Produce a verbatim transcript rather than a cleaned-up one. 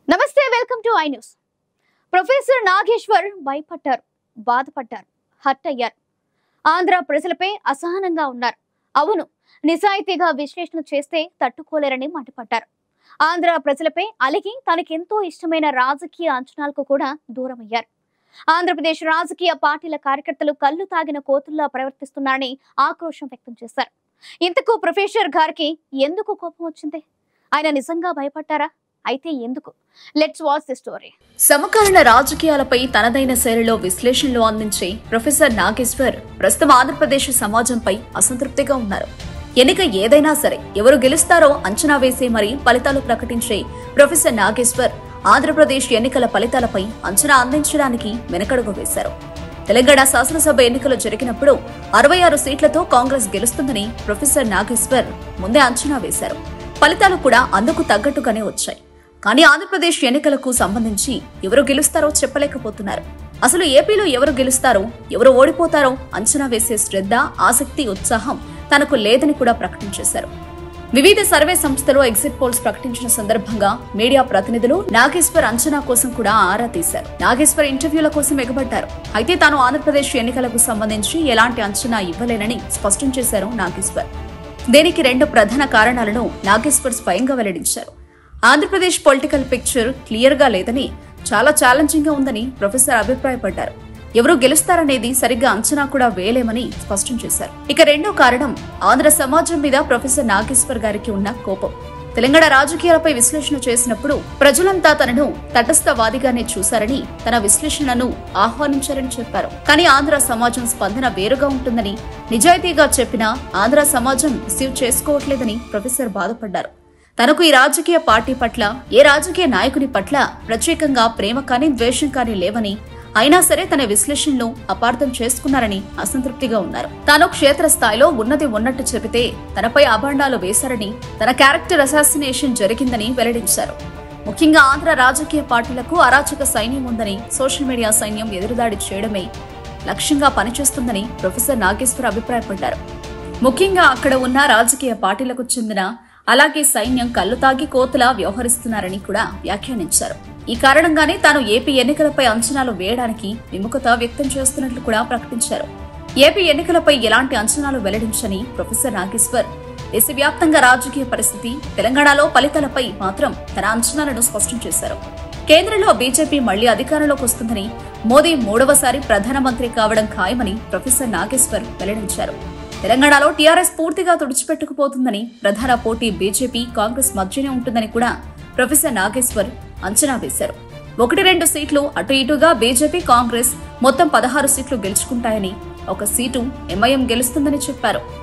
నమస్తే welcome to I news. Professor Nageshwar భయపడ్డారు, బాధపడ్డారు, హర్ట్ అయ్యారు. ఆంధ్ర ప్రజలపై అసహనంగా ఉన్నారు. అవును, నిజాయితీగా విశ్లేషణ చేస్తే తట్టుకోలేరని మండిపడ్డారు. ఆంధ్ర ప్రజలపై అలిగి తనకెంతో ఇష్టమైన రాజకీయ అంచనాలకు కూడా దూరమయ్యారు. ఆంధ్రప్రదేశ్ రాజకీయ పార్టీల కార్యకర్తలు కళ్ళు తాగిన కోతుల్లా ప్రవర్తిస్తున్నారని ఆక్రోశం వ్యక్తం చేశారు. ఇంతకు ప్రొఫెసర్ గారికి ఎందుకు కోపం వచ్చింది? ఆయన నిజంగా భయపడ్డారా? అయితే ఎందుకు? Let's watch the story. సమకాలీన రాజకీయాలపై తనదైన శైలిలో విశ్లేషణలు అందించే ప్రొఫెసర్ నాగేశ్వర్ ప్రస్తుతం ఆంధ్రప్రదేశ్ సమాజంపై అసంతృప్తిగా ఉన్నారు. ఎన్నిక ఏదైనా సరే ఎవరు గెలుస్తారో అంచనా వేసే మరీ ఫలితాలు ప్రకటించే ప్రొఫెసర్ నాగేశ్వర్ ఆంధ్రప్రదేశ్ ఎన్నికల ఫలితాలపై అంచనా అందించడానికి వెనకడుగు వేశారు. తెలంగాణ శాసనసభ ఎన్నికలు జరిగినప్పుడు అరవై ఆరు సీట్లతో కాంగ్రెస్ గెలుస్తుందని ప్రొఫెసర్ నాగేశ్వర్ ముందే అంచనా వేశారు. ఫలితాలు కూడా అందుకు తగ్గట్టుగానే వచ్చాయి. కానీ ఆంధ్రప్రదేశ్ ఎన్నికలకు సంబంధించి ఎవరు గెలుస్తారో చెప్పలేకపోతున్నారు. అసలు ఏపీలో ఎవరు గెలుస్తారో, ఎవరు ఓడిపోతారో అంచనా వేసే శ్రద్ధ, ఆసక్తి, ఉత్సాహం తనకు లేదని కూడా ప్రకటించేశారు. వివిధ సర్వే సంస్థలు ఎగ్జిట్ పోల్స్ ప్రకటించిన సందర్భంగా మీడియా ప్రతినిధులు నాగేశ్వర్ అంచనా కోసం కూడా ఆరా తీశారు. నాగేశ్వర్ ఇంటర్వ్యూల కోసం ఎగబడ్డారు. అయితే తాను ఆంధ్రప్రదేశ్ ఎన్నికలకు సంబంధించి ఎలాంటి అంచనా ఇవ్వలేనని స్పష్టం చేశారు నాగేశ్వర్. దీనికి రెండు ప్రధాన కారణాలను నాగేశ్వర్ స్వయంగా వెల్లడించారు. ఆంధ్రప్రదేశ్ పొలిటికల్ పిక్చర్ క్లియర్ గా లేదని, చాలా ఛాలెంజింగ్ గా ఉందని ప్రొఫెసర్ అభిప్రాయపడ్డారు. ఎవరు గెలుస్తారనేది సరిగ్గా అంచనా కూడా వేయలేమని స్పష్టం చేశారు. ఇక రెండో కారణం ఆంధ్ర సమాజం మీద ప్రొఫెసర్ నాగేశ్వర్ గారికి ఉన్న కోపం. తెలంగాణ రాజకీయాలపై విశ్లేషణ చేసినప్పుడు ప్రజలంతా తనను తటస్థవాదిగానే చూశారని, తన విశ్లేషణను ఆహ్వానించారని చెప్పారు. కానీ ఆంధ్ర సమాజం స్పందన వేరుగా ఉంటుందని, నిజాయితీగా చెప్పినా ఆంధ్ర సమాజం రిసీవ్ చేసుకోవట్లేదని ప్రొఫెసర్ బాధపడ్డారు. తనకు ఈ రాజకీయ పార్టీ పట్ల, ఏ రాజకీయ నాయకుని పట్ల ప్రత్యేకంగా ప్రేమ కానీ ద్వేషం కానీ లేవని, అయినా సరే తన విశ్లేషణను అపార్థం చేసుకున్నారని అసంతృప్తిగా ఉన్నారు. తాను క్షేత్రస్థాయిలో ఉన్నది ఉన్నట్టు చెబితే తనపై అభాండాలు వేశారని, తన క్యారెక్టర్ అసాసినేషన్ జరిగిందని వెల్లడించారు. ముఖ్యంగా ఆంధ్ర రాజకీయ పార్టీలకు అరాచక సైన్యం ఉందని, సోషల్ మీడియా సైన్యం ఎదురుదాడి చేయడమే లక్ష్యంగా పనిచేస్తుందని ప్రొఫెసర్ నాగేశ్వర్ అభిప్రాయపడ్డారు. ముఖ్యంగా అక్కడ ఉన్న రాజకీయ పార్టీలకు చెందిన అలాగే సైన్యం కళ్ళు తాగి కోతులా వ్యవహరిస్తున్నారని కూడా వ్యాఖ్యానించారు. ఈ కారణంగానే తాను ఏపీ ఎన్నికలపై అంచనాలు వేయడానికి విముఖత వ్యక్తం చేస్తున్నట్లు కూడా ప్రకటించారు. ఏపీ ఎన్నికలపై ఎలాంటి అంచనాలు వెల్లడించని ప్రొఫెసర్ నాగేశ్వర్ దేశవ్యాప్తంగా రాజకీయ పరిస్థితి, తెలంగాణలో ఫలితాలపై మాత్రం తన అంచనాలను స్పష్టం చేశారు. కేంద్రంలో బీజేపీ మళ్లీ అధికారంలోకి వస్తుందని, మోదీ మూడవసారి ప్రధానమంత్రి కావడం ఖాయమని ప్రొఫెసర్ నాగేశ్వర్ వెల్లడించారు. తెలంగాణలో టీఆర్ఎస్ పూర్తిగా తుడిచిపెట్టుకుపోతుందని, ప్రధాన పోటీ బీజేపీ, కాంగ్రెస్ మధ్యనే ఉంటుందని కూడా ప్రొఫెసర్ నాగేశ్వర్ అంచనా వేశారు. ఒకటి రెండు సీట్లు అటు ఇటుగా బీజేపీ, కాంగ్రెస్ మొత్తం పదహారు సీట్లు గెలుచుకుంటాయని, ఒక సీటు ఎంఐఎం గెలుస్తుందని చెప్పారు.